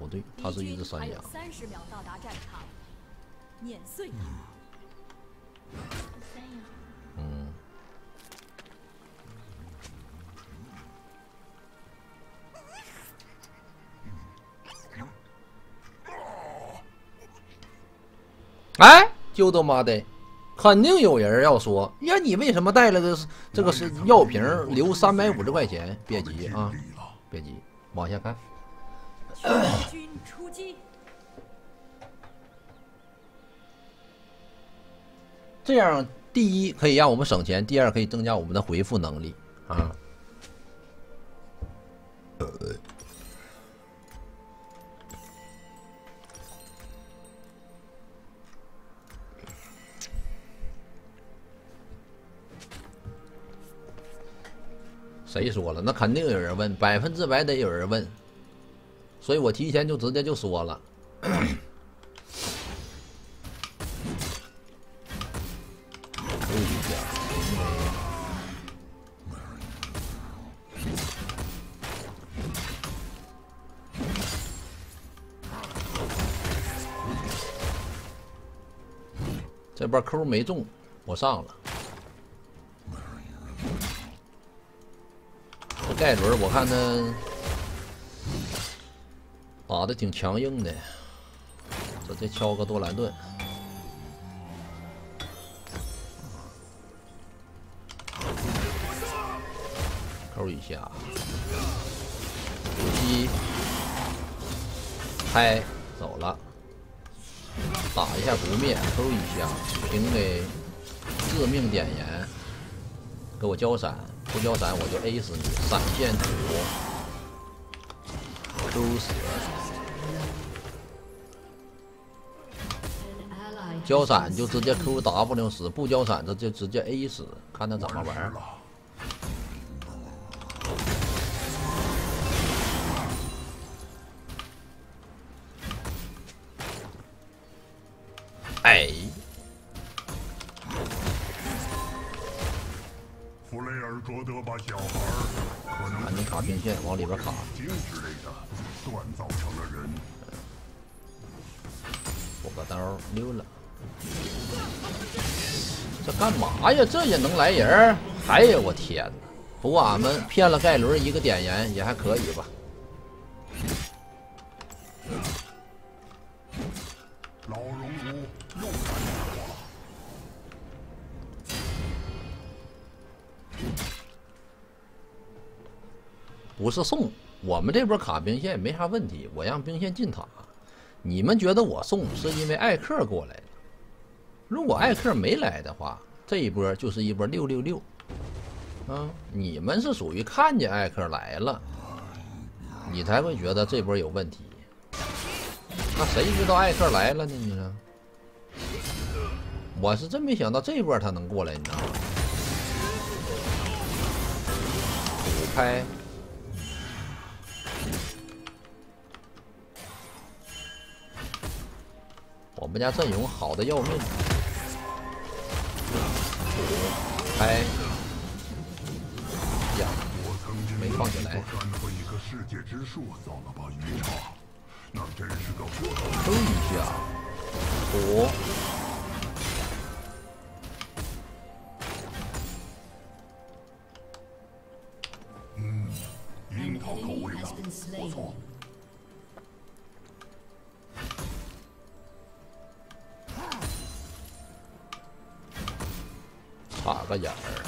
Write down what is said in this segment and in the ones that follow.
不对，它是一只山羊。 还有30秒到达战场，碾碎它。 山羊。 嗯。哎，就他妈的！肯定有人要说呀，你为什么带了个这个是药瓶留350块钱？别急啊，别急，往下看。 全军出击！ 这样，第一可以让我们省钱，第二可以增加我们的回复能力啊。谁说了？那肯定有人问，100%得有人问，所以我提前就直接就说了。这波扣没中，我上了。这盖伦我看他打的挺强硬的，这敲个多兰顿，扣一下，7开走了。打一下不灭，扣一下，平给致命点燃，给我交闪，不交闪我就 A 死你，闪现土，扣死，交闪就直接 QW 死，不交闪这就直接 A 死，看他怎么玩。哎， 弗雷尔卓德把小孩可能反正卡兵线往里边卡， 精之类的锻造成了人。 补个刀溜了，这干嘛呀？这也能来人？哎呀，我天哪！不过俺们骗了盖伦一个点燃也还可以吧。 老熔炉又干活了。 不是送，我们这波卡兵线没啥问题，我让兵线进塔。你们觉得我送是因为艾克过来了？如果艾克没来的话，这一波就是一波666。啊，你们是属于看见艾克来了，你才会觉得这波有问题。那谁知道艾克来了呢？你说，我是真没想到这波他能过来，你知道吗？5开。我们家阵容好的要命，开呀，没放起来。 和一个世界之树造了把鱼叉，那真是个抽一下，火， 樱桃口味的，不错。 插个眼儿，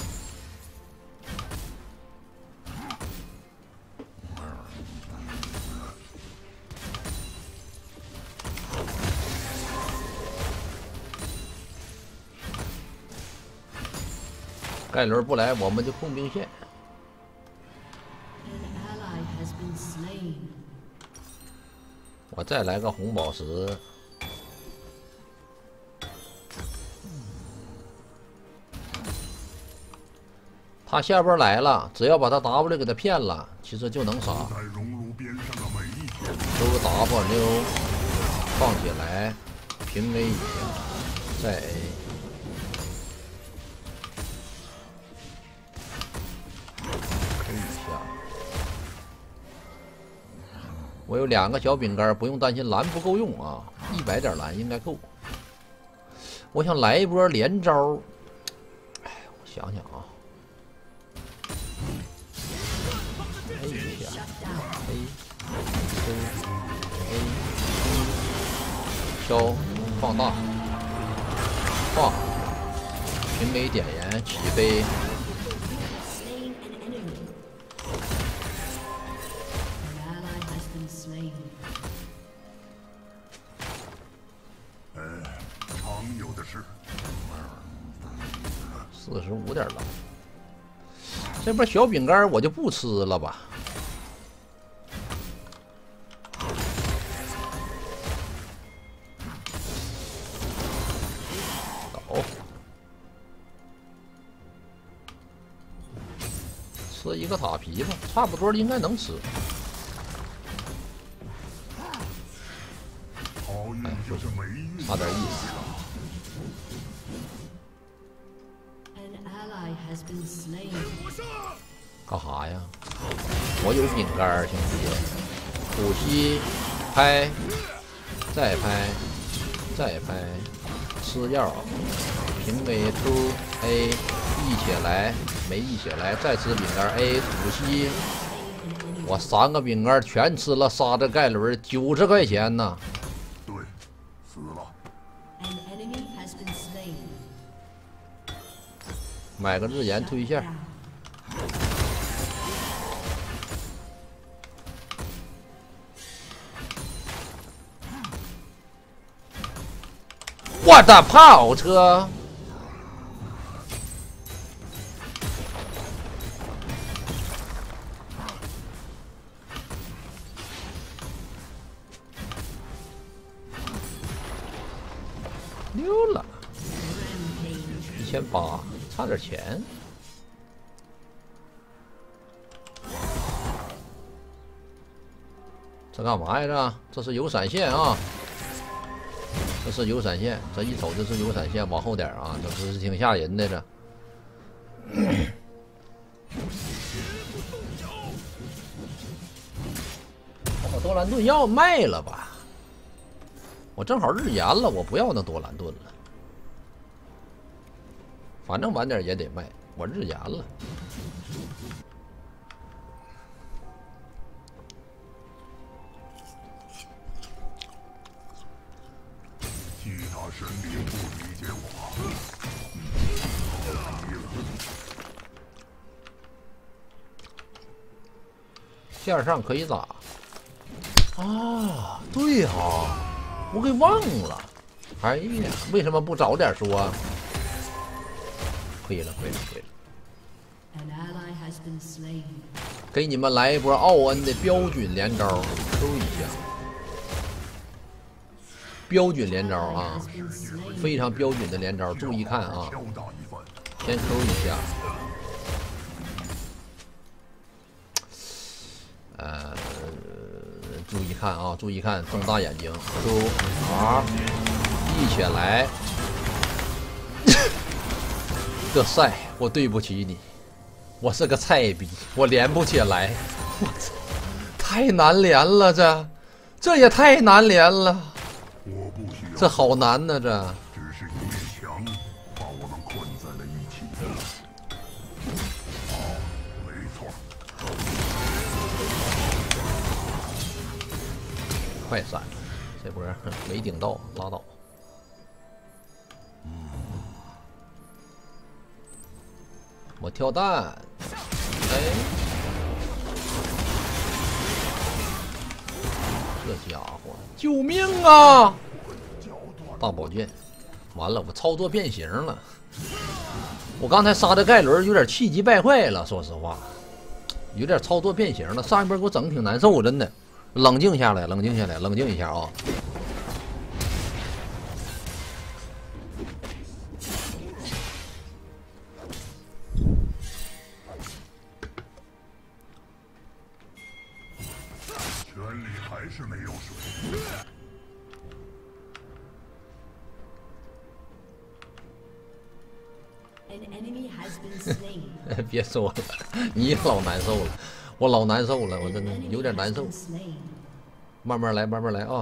盖伦不来，我们就控兵线。我再来个红宝石。他下波来了，只要把他 W 给他骗了，其实就能杀。收个 W， 放起来，平 A 一下，再 A。扣一下。 我有2个小饼干，不用担心蓝不够用啊，100点蓝应该够。我想来一波连招，哎，我想想啊，A 一下 A， 消放大，放平 A 点燃起飞。 常有的事。 45点蓝，这波小饼干我就不吃了吧。走，吃一个塔皮吧，差不多应该能吃。 好运就是霉运， 差点意思。干啥呀？我有饼干，兄弟。呼吸，拍，再拍，再拍，吃药，平 A 出 A， 一血来，没一血来，再吃饼干 A， 吐息。我3个饼干全吃了，杀这盖伦90块钱呢。 对，死了。 买个日炎推线。我的跑车！溜了，1800，差点钱。这干嘛呀？这是有闪现啊！这是有闪现，这一瞅就是有闪现，往后点啊，这不是挺吓人的这。我把多兰盾要卖了吧？我正好日炎了，我不要那多兰盾了。反正晚点也得卖，我日炎了。 其他神灵不理解我， 线上可以打啊？对哈，我给忘了。哎呀，为什么不早点说啊？亏了，亏了，亏了！给你们来一波奥恩的标准连招 ，Q 一下。标准连招啊，非常标准的连招，注意看啊！先 Q 一下。注意看啊，注意看，瞪大眼睛 ，Q R， 一血来。这赛，我对不起你，我是个菜逼，我连不起来，我操，太难连了，这也太难连了， 我不需要， 这好难呐，这只是一面墙把我们困在了一起。好，没错。 快闪，这波没顶到，拉倒。我跳弹，哎，这家伙，救命啊！大宝剑，完了，我操作变形了。我刚才杀的盖伦有点气急败坏了，说实话，有点操作变形了。上一波给我整的挺难受，真的。冷静下来，冷静下来，冷静一下啊！ 圈里还是没有水。 别说了，你老难受了，我老难受了，我真的有点难受。 慢慢来，慢慢来啊！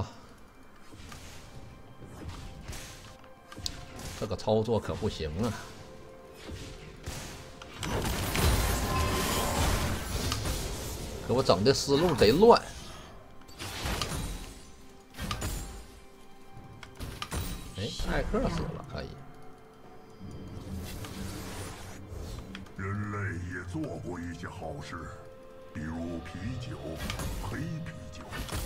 这个操作可不行啊！给我整的思路贼乱。哎，艾克死了，可以。 人类也做过一些好事，比如啤酒，黑啤酒。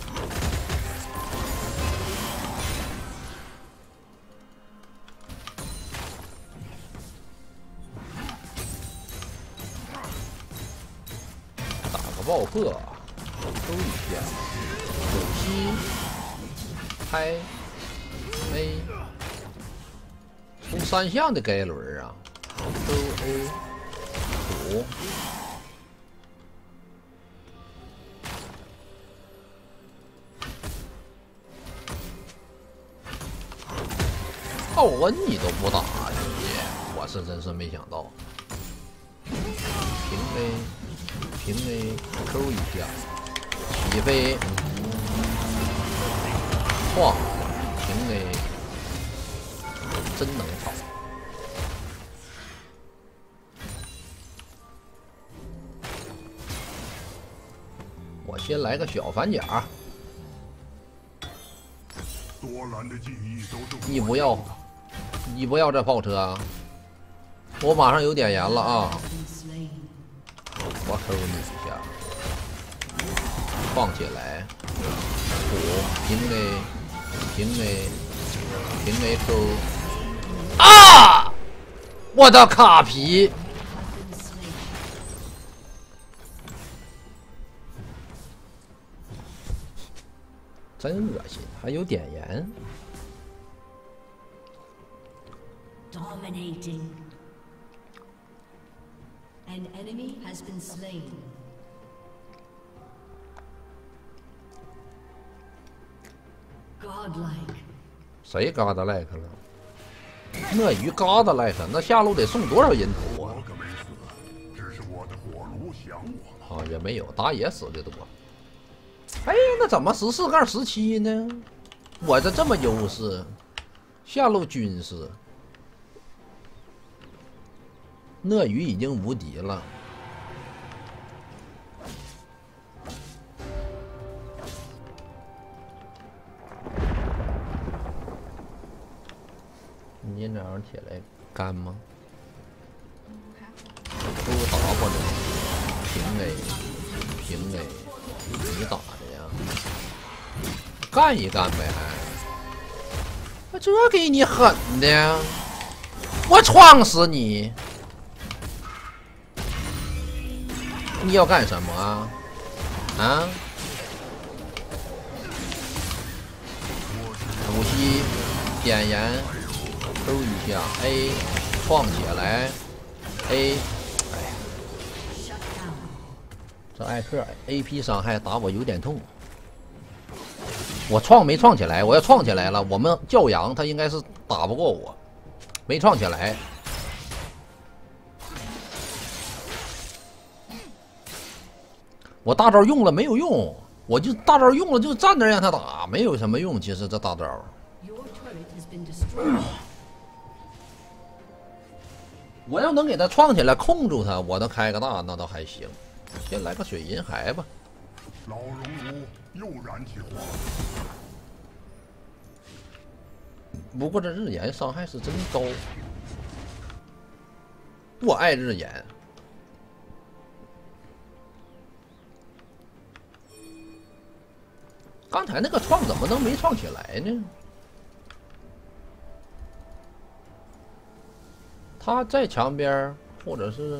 打个爆破，抽一下，有吸，拍 A， 出3项的盖伦啊，抽 A， 补。奥恩你都不打，兄弟，我是真是没想到。平 A， 平 A， Q 一下，起飞，晃，平 A， 真能跑。我先来个小反甲。 多兰的记忆都是你不要，你不要这炮车啊！我马上有点盐了啊！我扣你一下，放起来，补平 A， 平 A， 平 A Q 啊！我的卡皮，真恶心，还有点盐。 Dominating. An enemy has been slain. 谁嘎达 like 了？鳄鱼嘎达 like， 那下路得送多少人头啊？ 我可没死，只是我的火炉想我了。 啊，也没有，打野死的多。哎，那怎么14-17呢？我这么优势，下路军师，鳄鱼已经无敌了。你今天早上起来干吗？都打过来，平 A， 平 A， 你打的呀？干一干呗，还这给你狠的，我撞死你！你要干什么啊？啊？补吸，点盐，抽一下 A， 创起来 A。哎呀，这艾克 AP 伤害打我有点痛。我创没创起来？我要创起来了，我们教养他应该是打不过我，没创起来。我大招用了没有用？我就大招用了就站那让他打，没有什么用。其实这大招，我要能给他创起来控住他，我都开个大那倒还行。先来个水银海吧。 老熔炉又燃起火。 不过这日炎伤害是真高，我爱日炎。刚才那个创怎么能没创起来呢？他在墙边，或者是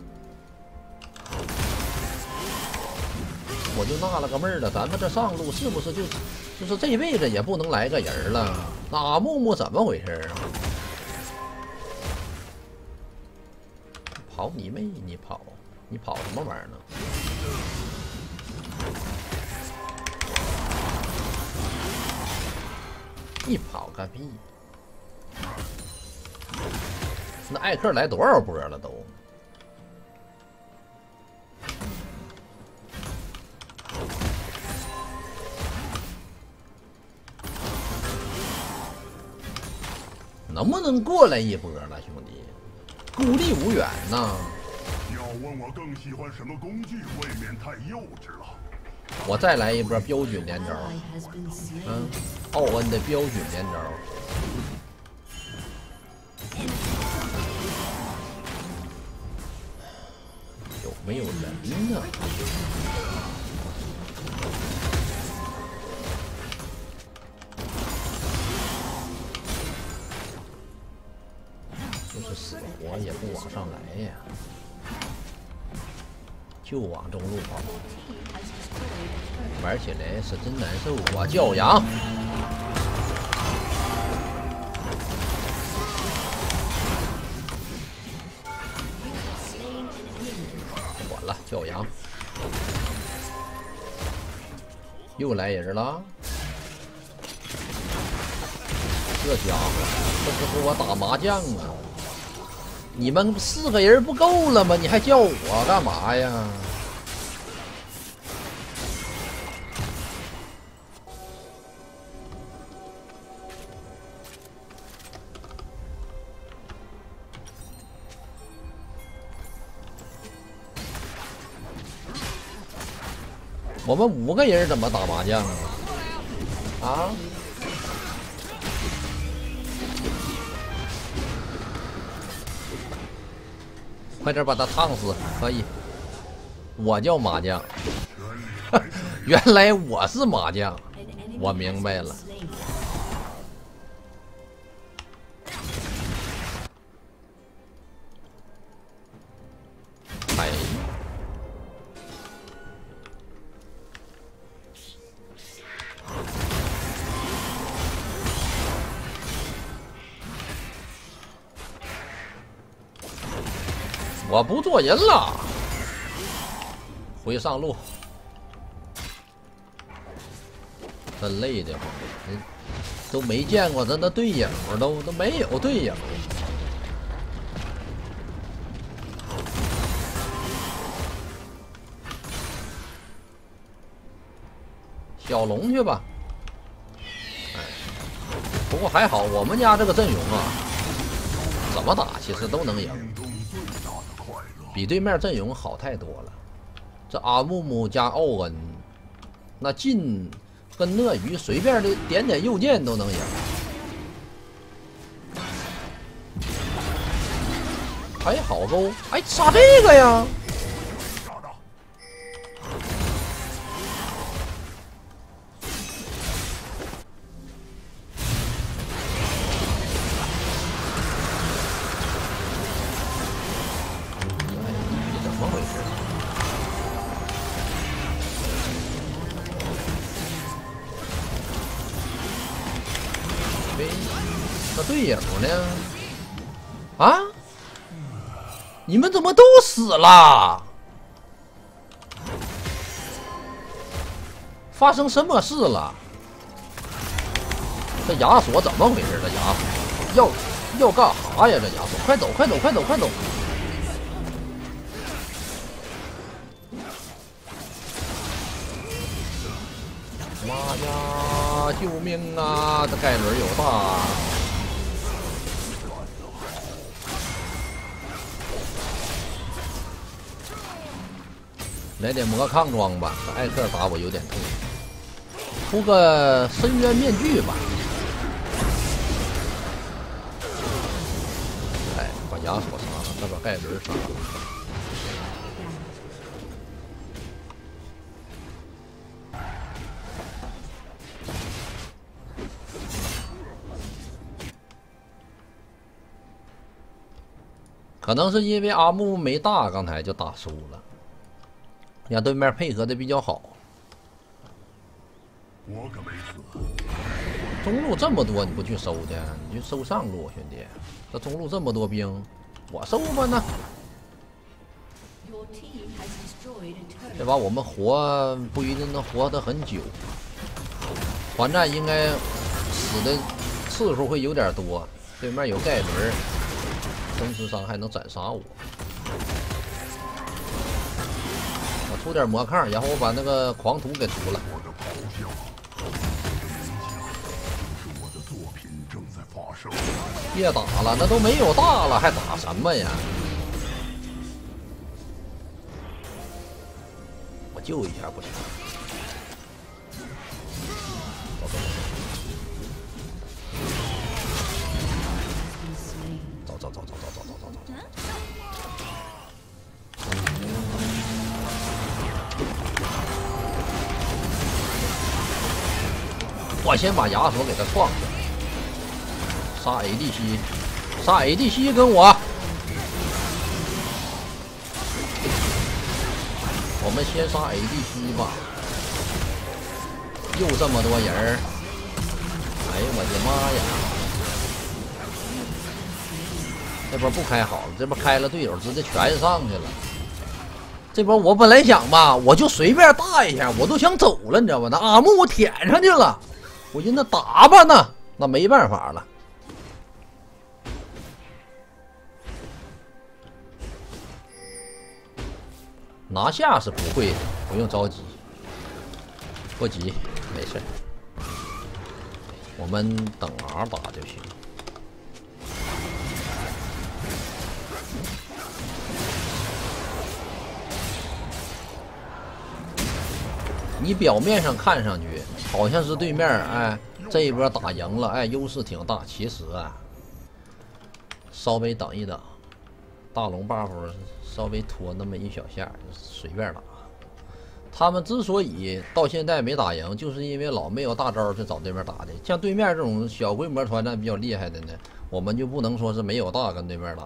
我就纳了个闷儿了，咱们这上路是不是就是这位置也不能来个人了？那木木怎么回事啊？跑你妹！你跑什么玩意儿呢？你跑个屁！那艾克来多少波了都？ 能不能过来一波了，兄弟？孤立无援呐！ 要问我更喜欢什么工具，未免太幼稚了。 我再来一波标准连招，奥恩的标准连招。有没有人呢？就是死活也不往上来呀，就往中路跑，玩起来是真难受啊！教养，不管了，教养，又来人了。这家伙，这不是我打麻将啊！你们4个人不够了吗？你还叫我干嘛呀？我们5个人怎么打麻将啊？啊？快点把他烫死！可以，我叫麻将，原来我是麻将，我明白了。哎，我不做人了，回上路。真累的慌，都没见过咱的队友，都没有队友。小龙去吧。哎，不过还好，我们家这个阵容啊，怎么打其实都能赢。比对面阵容好太多了，这阿木木加奥恩，那进跟鳄鱼随便的点点右键都能赢。还好勾，哎，杀这个呀！那队友呢？啊！你们怎么都死了？发生什么事了？这亚索怎么回事？这亚索要干啥呀？这亚索，快走，快走，快走，快走！妈呀！救命啊！这盖伦有大。来点魔抗装吧，艾克打我有点痛。出个深渊面具吧。哎，把亚索杀了，再把盖伦杀了。可能是因为阿木没大，刚才就打输了。让对面配合的比较好。 我可没死。 中路这么多，你不去收去？你去收上路，兄弟。这中路这么多兵，我收吧呢。这把我们活不一定能活得很久。团战应该死的次数会有点多。对面有盖伦，真实伤害能斩杀我。出点魔抗，然后我把那个狂徒给除了。 我的咆哮，是我的作品正在发生。 别打了，那都没有大了，还打什么呀？我救一下不行？走走走走走走走走走。我先把亚索给他创下来，杀 ADC， 杀 ADC 跟我，我们先杀 ADC 吧。又这么多人儿，哎呦我的妈呀！这波不开好了，这波开了队友直接全上去了。这波我本来想吧，我就随便大一下，我都想走了，你知道吧？那阿木我舔上去了。我寻思打吧呢，那没办法了。拿下是不会的，不用着急，不急，没事。我们等 R 打就行。你表面上看上去好像是对面，哎，这一波打赢了，哎，优势挺大。其实啊，稍微等一等，大龙 buff 稍微拖那么一小下，随便打。他们之所以到现在没打赢，就是因为老没有大招去找对面打的。像对面这种小规模团战比较厉害的呢，我们就不能说是没有大跟对面打。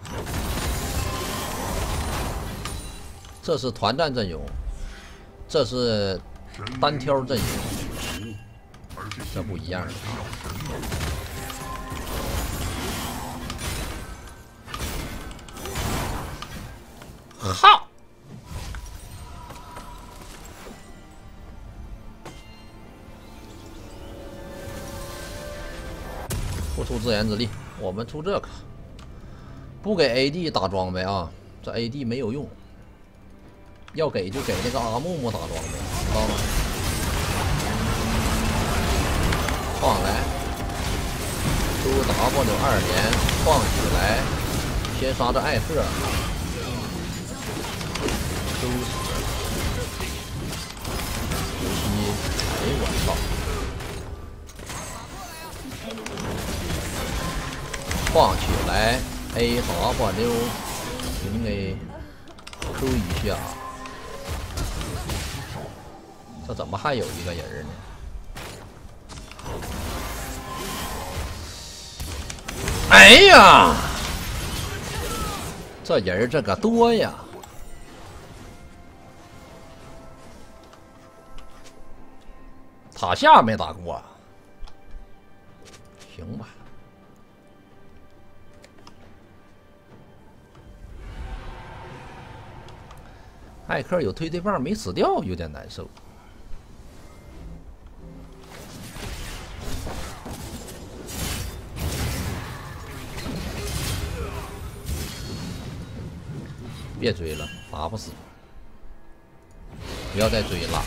这是团战阵容。这是单挑阵营，这不一样的。好，不出自言之力，我们出这个，不给 AD 打装备啊，这 AD 没有用。要给就给那个阿木木打装备，知道吗？放来 ，QW2连放起来，先杀这艾克，收死7，哎我操！放起来 ，AW 平 A Q 一下。这怎么还有一个人呢？哎呀，这人这个多呀！塔下没打过，行吧。艾克有推对棒没死掉，有点难受。别追了，打不死，不要再追了。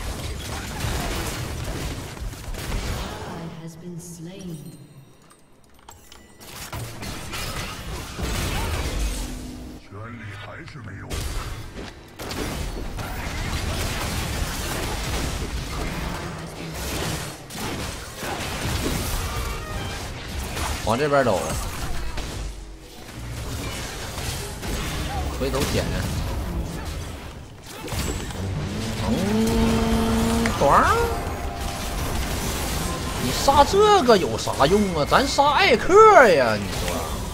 权力还是没有。 往这边走，回头捡。短。你杀这个有啥用啊？咱杀艾克呀，你说。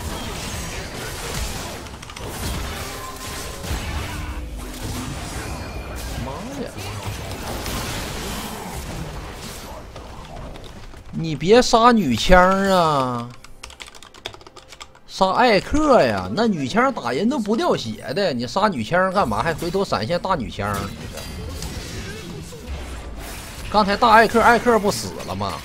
妈呀！你别杀女枪啊！杀艾克呀，那女枪打人都不掉血的，你杀女枪干嘛？还回头闪现大女枪？刚才大艾克不死了吗？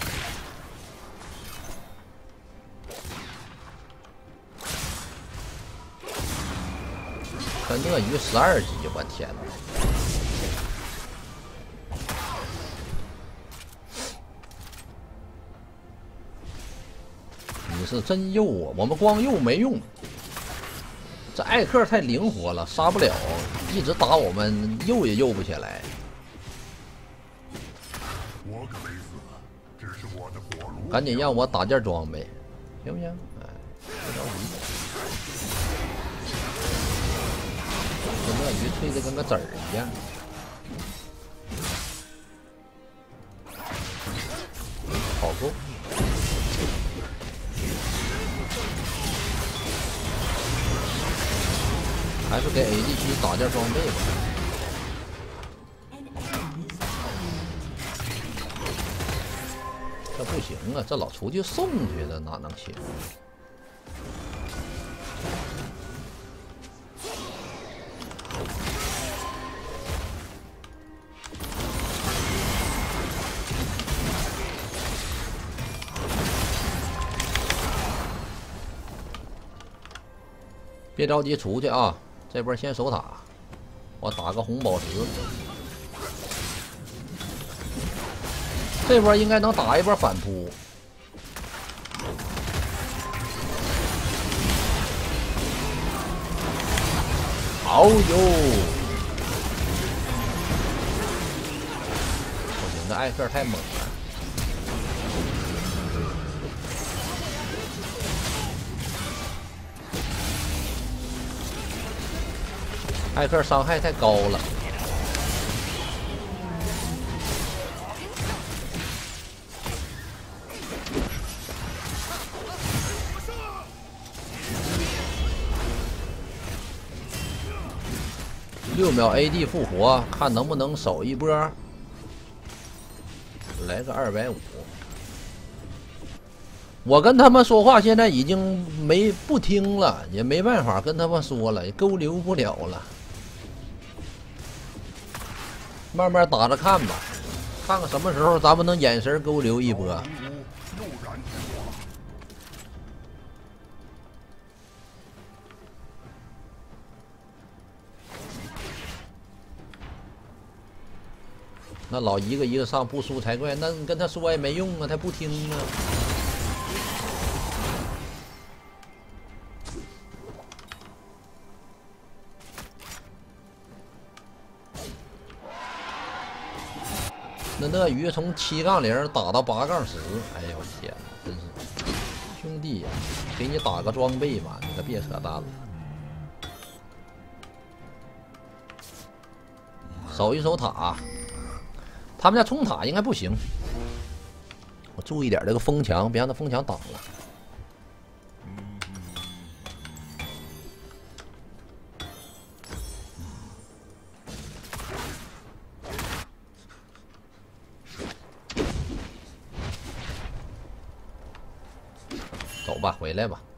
跟鳄鱼12级，我天哪！你是真诱啊！我们光诱没用，这艾克太灵活了，杀不了，一直打我们诱也诱不起来。 我可没死，只是我的火炉。 赶紧让我打件装备，行不行？哎，别着急。这鳄鱼脆的跟个籽儿一样。好够。还是给 A 地区打件装备吧。这不行啊，这老出去送去了哪能行？别着急出去啊！这波先守塔，我打个红宝石。这波应该能打一波反扑。好哟！不行，这艾克太猛了。艾克伤害太高了。6秒 AD 复活，看能不能守一波。来个250。我跟他们说话现在已经不听了，也没办法跟他们说了，也勾留不了了。慢慢打着看吧，看看什么时候咱们能眼神勾留一波。那老一个一个上不输才怪，那你跟他说也没用啊，他不听啊。那鳄鱼从7-0打到8-10，哎呦我天，真是兄弟呀！给你打个装备吧，你可别扯淡了。守一守塔。他们家冲塔应该不行，我注意点这个风墙，别让他风墙挡了。走吧，回来吧。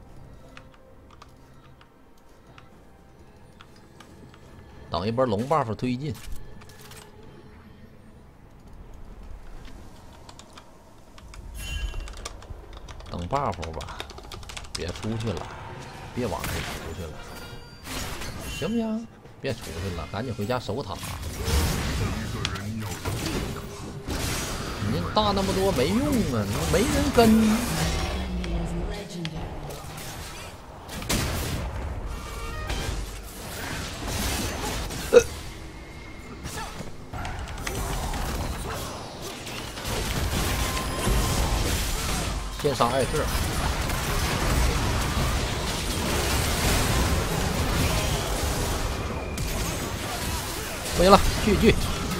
等一波龙 buff 推进。等 buff 吧，别出去了，别往这出去了，行不行？别出去了，赶紧回家守塔。你大那么多没用啊，没人跟。先杀艾克，不行了，去。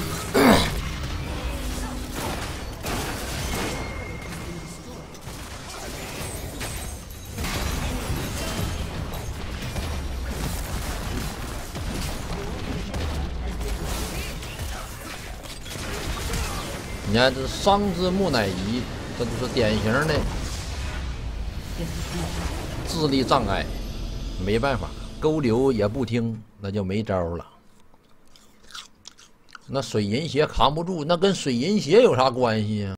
你看这伤之木乃伊。这就是典型的智力障碍，没办法，勾留也不听，那就没招了。那水银鞋扛不住，那跟水银鞋有啥关系呀？